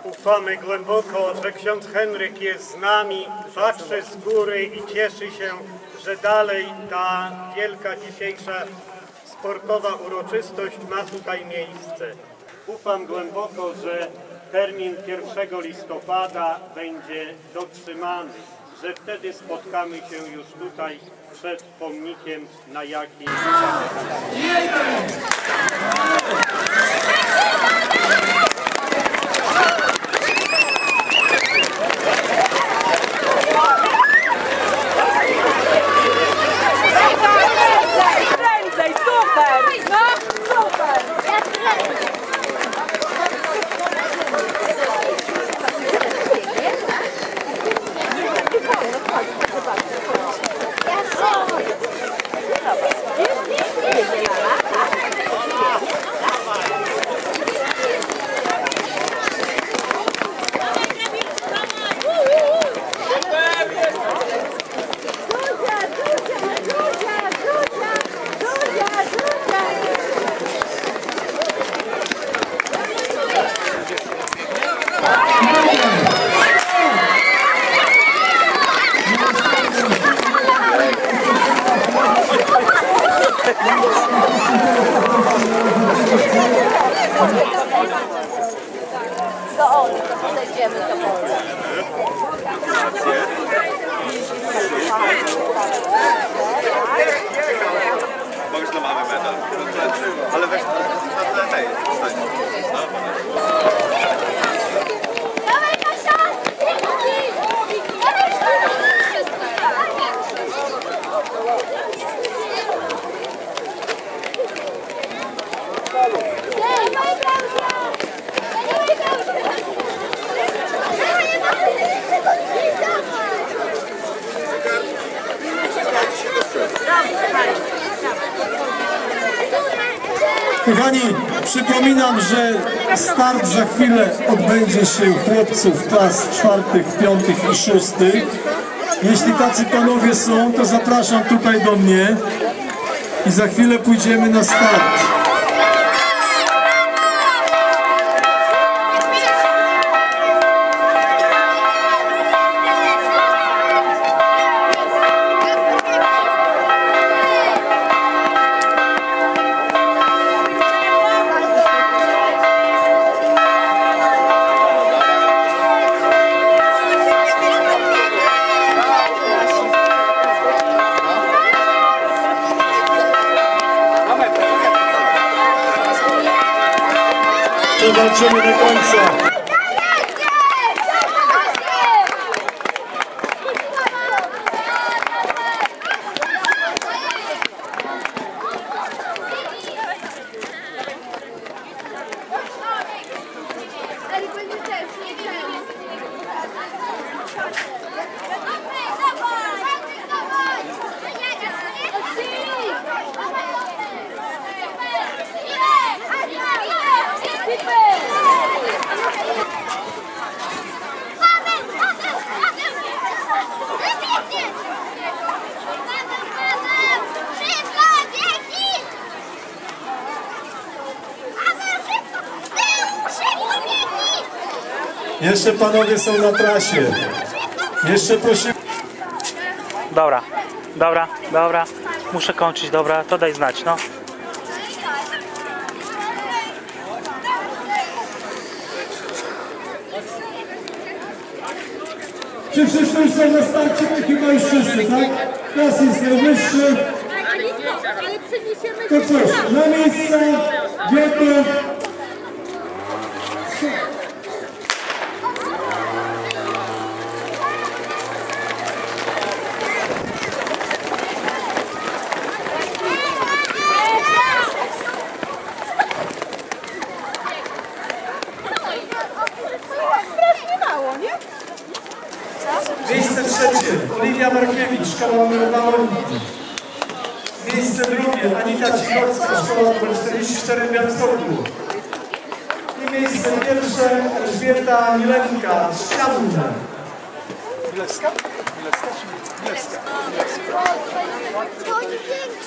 Ufamy głęboko, że ksiądz Henryk jest z nami, patrzy z góry i cieszy się, że dalej ta wielka dzisiejsza sportowa uroczystość ma tutaj miejsce. Ufam głęboko, że termin 1 listopada będzie dotrzymany, że wtedy spotkamy się już tutaj przed pomnikiem na jakim. Podejdziemy do wody. Bo już mamy medal. Ale weź na tle, hej, Dawaj, Kasia! Kochani, przypominam, że start za chwilę odbędzie się u chłopców klas 4., 5. i 6. Jeśli tacy panowie są, to zapraszam tutaj do mnie i za chwilę pójdziemy na start. Zobaczymy do końca. Jeszcze panowie są na trasie. Jeszcze prosimy. Dobra. Muszę kończyć, dobra, to daj znać, no. Czy wszyscy już są na starcie? Chyba już wszyscy, tak? Klas jest najwyższy. To cóż, na miejsce, wielkie. Miejsce trzecie, Oliwia Markiewicz, szkoła numer 2. Miejsce drugie, Anita Cichocka, szkoła numer 44 w Białymstoku. I miejsce pierwsze, Elżbieta Milenka, Szczanne. Milewska? Milewska? Milewska.